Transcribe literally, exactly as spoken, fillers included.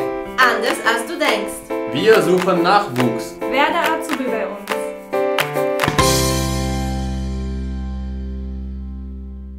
Anders als du denkst. Wir suchen Nachwuchs. Werde Azubi.